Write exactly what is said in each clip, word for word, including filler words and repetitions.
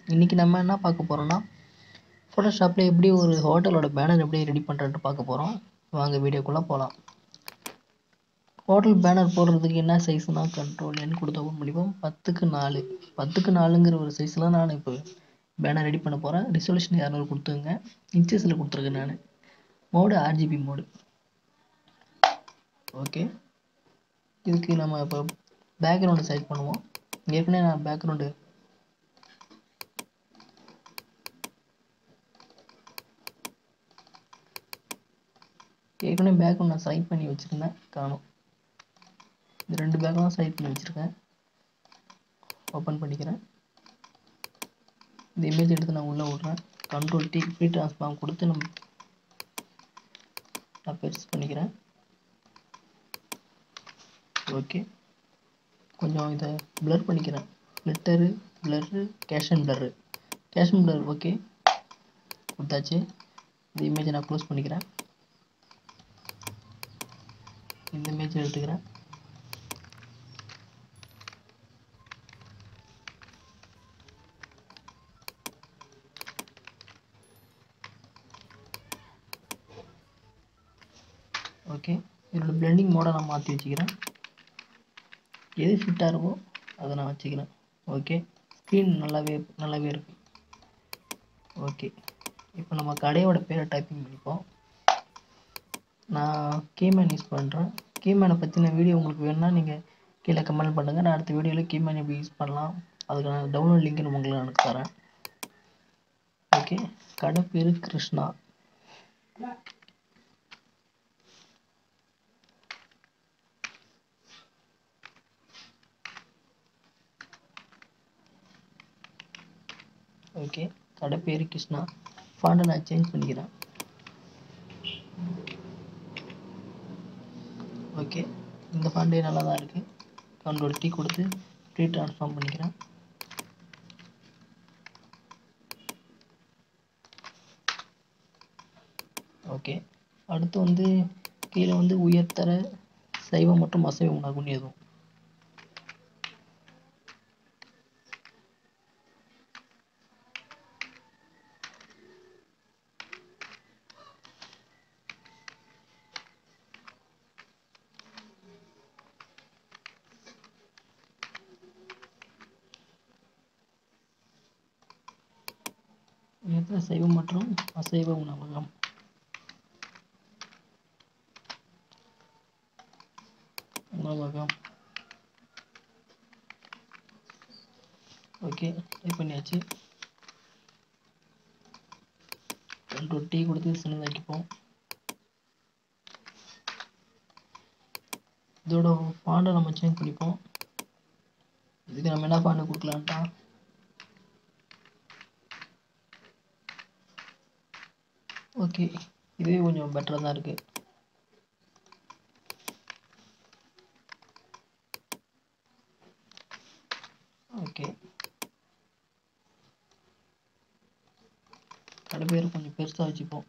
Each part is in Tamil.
இன்றைக்கி நம்ம என்ன பார்க்க போகிறோம்னா, ஃபோட்டோஷாப்பில் எப்படி ஒரு ஹோட்டலோட பேனர் எப்படி ரெடி பண்ணுறதுட்டு பார்க்க போகிறோம். வாங்க வீடியோக்குள்ளே போகலாம். ஹோட்டல் பேனர் போடுறதுக்கு என்ன சைஸ்னால் கண்ட்ரோல் என் கொடுத்து ஓப்பன் பண்ணிப்போம். பத்துக்கு நாலு பத்துக்கு நாலுங்கிற ஒரு சைஸில் நான் இப்போ பேனர் ரெடி பண்ண போகிறேன். ரிசல்யூஷன் இரநூறு கொடுத்துங்க. இன்ச்சஸில் கொடுத்துருக்கேன் நான். Mode RGB mode. ஓகே, இதுக்கு நம்ம இப்போ பேக்ரவுண்டு செலக்ட் பண்ணுவோம். ஏற்கனவே நான் பேக்ரவுண்டு ஏற்கனவே பேக்ரவுண்ட் நான் செலக்ட் பண்ணி வச்சுருந்தேன், காணும். இந்த ரெண்டு பேக்ரவுண்டும் செலக்ட் பண்ணி வச்சுருக்கேன். ஓப்பன் பண்ணிக்கிறேன். இந்த இமேஜ் எடுத்து நான் உள்ளே விட்றேன். கண்ட்ரோல் டி ஃப்ரீ ட்ரான்ஸ்ஃபார்ம் கொடுத்து நம்ம நான் பெருசு பண்ணிக்கிறேன். ஓகே, கொஞ்சம் இதை ப்ளர் பண்ணிக்கிறேன். ஃப்ளிட்டரு, ப்ளர்ரு, கேஷன் ப்ளர்ரு கேஷன் ப்ளர் ஓகே கொடுத்தாச்சு. இந்த இமேஜை நான் க்ளோஸ் பண்ணிக்கிறேன். இந்த இமேஜ் எடுத்துக்கிறேன். ஓகே, இதோட பிளெண்டிங் மோடை நான் மாற்றி வச்சுக்கிறேன். எது ஃபிட்டாக இருக்கோ அதை நான் வச்சுக்கிறேன். ஓகே, ஸ்க்ரீன் நல்லாவே நல்லாவே இருக்குது. ஓகே, இப்போ நம்ம கடையோட பேரை டைப்பிங் பண்ணிப்போம். நான் கீமேன் யூஸ் பண்ணுறேன். கீமேனை பற்றின வீடியோ உங்களுக்கு வேணும்னா நீங்கள் கீழே கமெண்ட் பண்ணுங்கள். நான் அடுத்த வீடியோவில் கீமேன் எப்படி யூஸ் பண்ணலாம் அதுக்கு நான் டவுன்லோட் லிங்க் உங்களுக்கு நான் தரேன். ஓகே, கடை பேர் கிருஷ்ணா. ஓகே, கடை பேர் கிருஷ்ணா. ஃபாண்டை நான் சேஞ்ச் பண்ணிக்கிறேன். ஓகே, இந்த ஃபாண்டே நல்லா தான் இருக்குது. கண்ட்ரோல் டி கொடுத்து ஃப்ரீ ட்ரான்ஸ்ஃபார்ம் பண்ணிக்கிறேன். ஓகே, அடுத்து வந்து கீழே வந்து உயர்தர சைவம் மற்றும் அசைவம் உணவுன்னு எதுவும். உயர்தர சைவம் மற்றும் அசைவ உணவகம். உணவகம் ஓகே, டைப் பண்ணியாச்சு. கண்ட்ரோல் டி கொடுத்து சின்னதாக்கிப்போம். இதோட ஃபாண்டை நம்ம சேஞ்ச் பண்ணிப்போம். இதுக்கு நம்ம என்ன ஃபாண்டு கொடுக்கலான்ட்டா, ஓகே இதுவே கொஞ்சம் பெட்டராக தான் இருக்குது. ஓகே, கடை பேர் கொஞ்சம் பெருசாக வச்சுப்போம்.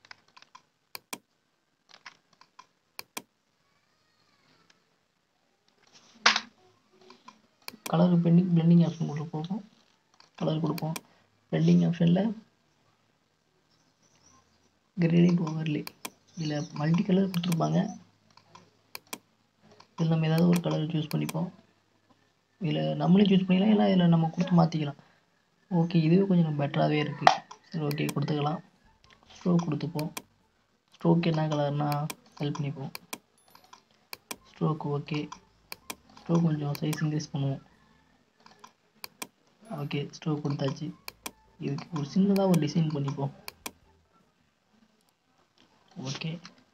கலர் பெண்டிங் பிளெண்டிங் ஆப்ஷன் கொண்டு போகும். கலர் கொடுப்போம். பிளெண்டிங் ஆப்ஷனில் கிரேடியன்ட் ஓவர்லே இதில் மல்டி கலர் கொடுத்துருப்பாங்க. இதில் நம்ம ஏதாவது ஒரு கலர் சூஸ் பண்ணிப்போம். இதில் நம்மளே சூஸ் பண்ணிக்கலாம், இல்லை இதில் நம்ம கொடுத்து மாற்றிக்கலாம். ஓகே, இதுவே கொஞ்சம் பெட்டராகவே இருக்குது. சரி ஓகே கொடுத்துக்கலாம். ஸ்ட்ரோக் கொடுத்துப்போம். ஸ்ட்ரோக் என்ன கலர்னால் செலக்ட் பண்ணிப்போம். ஸ்ட்ரோக் ஓகே, ஸ்ட்ரோக் கொஞ்சம் சைஸ் இன்க்ரீஸ் பண்ணுவோம். ஓகே, ஸ்ட்ரோக் கொடுத்தாச்சு. இதுக்கு ஒரு சின்னதாக ஒரு டிசைன் பண்ணிப்போம். ஓகே,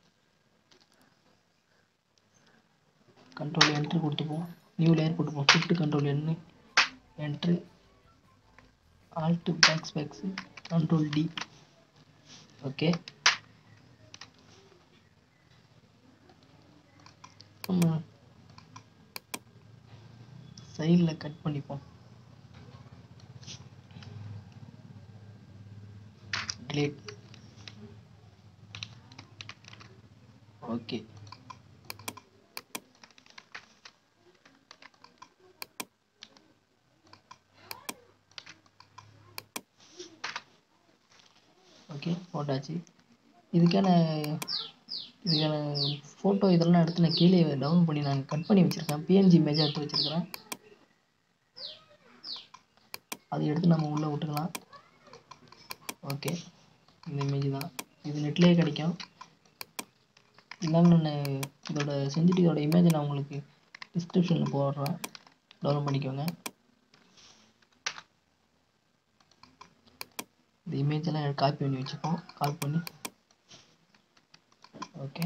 கண்ட்ரோல் என்ட்ரு கொடுத்துப்போம். நியூ லேயர் போட்டுப்போம். Shift control N enter alt backspace control D. Okay, நம்ம சைடில் கட் பண்ணிப்போம். டிலீட். ஓகே, போட்டாச்சு. இதுக்கான இதுக்கான ஃபோட்டோ இதெல்லாம் எடுத்து நான் கீழே டவுன் பண்ணி நான் கட் பண்ணி வச்சுருக்கேன். பிஎன்ஜி இமேஜாக எடுத்து வச்சுருக்கிறேன். அதை எடுத்து நம்ம உள்ளே விட்டுக்கலாம். ஓகே, இந்த இமேஜ் தான். இது நெட்லேயே கிடைக்கும். இல்லாமல் நான் இதோட செஞ்சுட்டு இதோட இமேஜை நான் உங்களுக்கு டிஸ்கிரிப்ஷனில் போடுறேன், டவுன்லோட் பண்ணிக்கோங்க. இந்த இமேஜெல்லாம் காப்பி பண்ணி வச்சுப்போம். காப்பி பண்ணி ஓகே,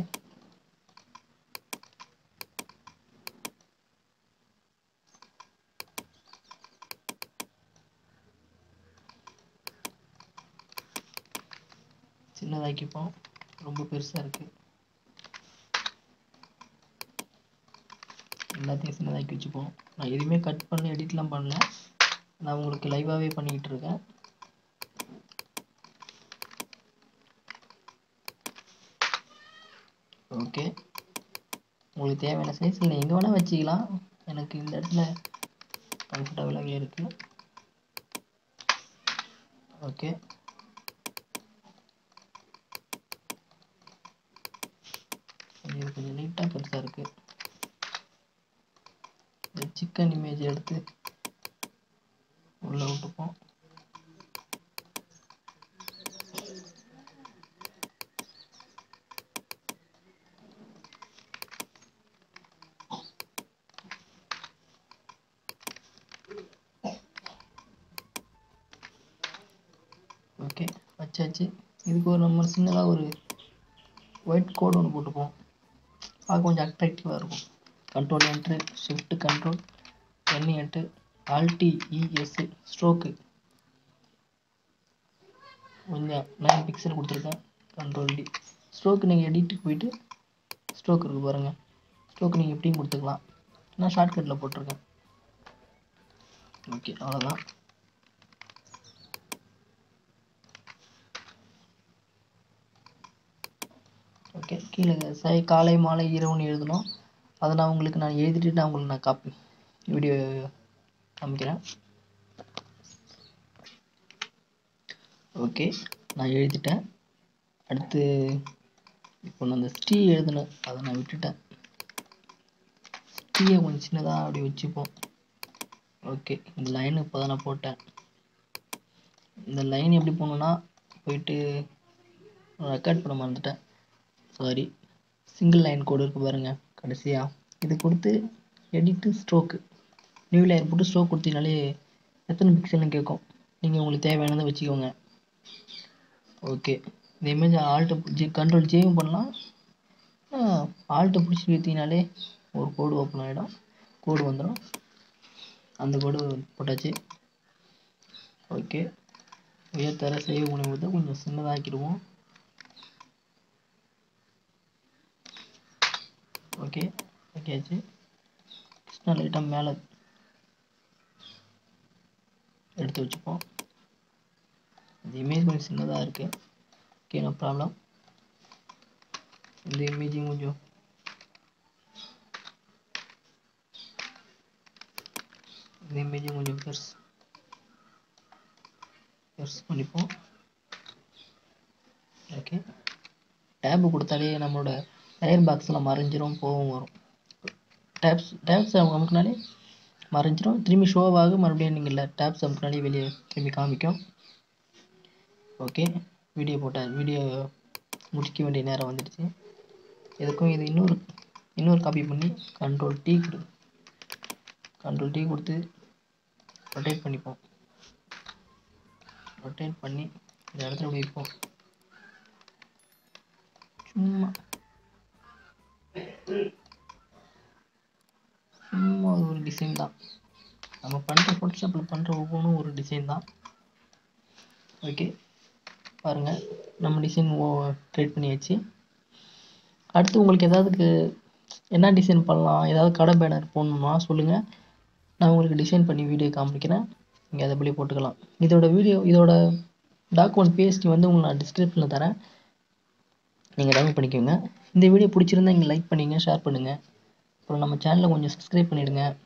சின்னதாக்கிப்போம். ரொம்ப பெருசாக இருக்குது. எல்லாத்தையும் சின்னதாக்கி வச்சுப்போம். நான் எதுவுமே கட் பண்ணி எடிட்லாம் பண்ணல, நான் உங்களுக்கு லைவாகவே பண்ணிக்கிட்டு இருக்கேன். ஓகே, உங்களுக்கு தேவையான சைஸ் நீங்கள் எங்கே வேணால் வச்சுக்கலாம். எனக்கு இந்த இடத்துல கம்ஃபர்டபுளாகவே இருக்குது. ஓகே, இது கொஞ்சம் நீட்டாக பெருசாக இருக்குது. இந்த சிக்கன் இமேஜ் எடுத்து உள்ளே விட்டுப்போம். ஓகே, வச்சாச்சு. இதுக்கு ஒரு நம்ம சின்னதாக ஒரு ஒயிட் கோடு ஒன்று போட்டுப்போம். பார்க்க கொஞ்சம் அட்ராக்டிவாக இருக்கும். Control enter, shift control N enter, alt E S, ஸ்ட்ரோக்கு கொஞ்சம் நைன் பிக்சல் கொடுத்துருக்கேன். Control D. ஸ்ட்ரோக்கு நீங்கள் எடிட்டுக்கு போயிட்டு ஸ்ட்ரோக் இருக்குது பாருங்கள். ஸ்ட்ரோக்கு நீங்கள் எப்படியும் கொடுத்துக்கலாம். நான் ஷார்ட்கட்டில் போட்டிருக்கேன். ஓகே, அவ்வளோதான். ஓகே, கீழே சை காலை மாலை இரவுன்னு எழுதணும். அதை நான் உங்களுக்கு நான் எழுதிட்டு நான் உங்களுக்கு நான் காப்பி வீடியோ காமிக்கிறேன். ஓகே, நான் எழுதிட்டேன். அடுத்து இப்போ நான் அந்த ஸ்டீ எழுதினேன், அதை நான் விட்டுட்டேன். ஸ்டீயை கொஞ்சம் சின்னதாக அப்படி வச்சுப்போம். ஓகே, இந்த லைன் இப்போ தான் நான் போட்டேன். இந்த லைன் எப்படி போகணுன்னா, போயிட்டு ரெக்கார்ட் பண்ண மறந்துட்டேன், சாரி. சிங்கிள் லைன் கோடு இருக்குது பாருங்கள் கடைசியாக, இது கொடுத்து எடிட்டு ஸ்ட்ரோக்கு நியூ லைன் போட்டு ஸ்ட்ரோக் கொடுத்தீங்கனாலே எத்தனை பிக்சல்னு கேட்கும். நீங்கள் உங்களுக்கு தேவையானதை வச்சுக்கோங்க. ஓகே, இந்த இமேஜ் ஆல்ட்டு ஜி கண்ட்ரோல் ஜேவும் பண்ணலாம். ஆல்ட்டை பிடிச்சி வைத்தீங்கனாலே ஒரு கோடு ஓப்பன் ஆகிடும், கோடு வந்துடும். அந்த கோடு போட்டாச்சு. ஓகே, உயர்த்தர சேவ் பண்ணும்போது கொஞ்சம் சின்னதாக்கிடுவோம். ஓகே, ஓகேச்சு. கிருஷ்ணா லைட்டாக மேலே எடுத்து வச்சுப்போம். இந்த இமேஜ் கொஞ்சம் சின்னதாக இருக்குது. Okay, no problem. இந்த இமேஜையும் கொஞ்சம் இந்த இமேஜையும் கொஞ்சம் பெருசு பெருசு பண்ணிப்போம். ஓகே, டேபு கொடுத்தாலே நம்மளோட டயர் பாக்ஸில் மறைஞ்சிரும், போகவும் வரும். டேப்ஸ் டேப்ஸ் அமுக்குனாலே மறைஞ்சிரும், திரும்பி ஷோவாக மறுபடியும் நீங்கள் இல்லை டேப்ஸ் அமுக்குனாலே வெளியே திரும்பி காமிக்கும். ஓகே, வீடியோ போட்டால் வீடியோ முடிக்க வேண்டிய நேரம் வந்துடுச்சு. எதுக்கும் இது இன்னொரு இன்னொரு காப்பி பண்ணி கண்ட்ரோல் டீ கொடு கண்ட்ரோல் டீ கொடுத்து ரொட்டேட் பண்ணிப்போம். ரொட்டேட் பண்ணி இந்த இடத்துல வைப்போம். சும்மா சும்மா ஒரு டிசைன் தான். நம்ம பண்ணுற ஃபோட்டோஷாப்பில் பண்ணுற ஒவ்வொன்றும் ஒரு டிசைன் தான். ஓகே, பாருங்கள், நம்ம டிசைன் ஓ க்ரியேட் பண்ணியாச்சு. அடுத்து உங்களுக்கு ஏதாவது என்ன டிசைன் பண்ணலாம், ஏதாவது கடை பேனர் போடணுமா சொல்லுங்கள், நான் உங்களுக்கு டிசைன் பண்ணி வீடியோ காமிக்கிறேன். நீங்கள் அதை அப்படியே போட்டுக்கலாம். இதோட வீடியோ இதோட டாக்குமெண்ட் பிஎஸ்டி வந்து உங்களுக்கு நான் டிஸ்கிரிப்ஷனில் தரேன், நீங்கள் டவுன்லோட் பண்ணிக்கோங்க. இந்த வீடியோ பிடிச்சிருந்தா நீங்கள் லைக் பண்ணிங்க, ஷேர் பண்ணுங்கள். அப்புறம் நம்ம சேனலை கொஞ்சம் சப்ஸ்கிரைப் பண்ணிவிடுங்க.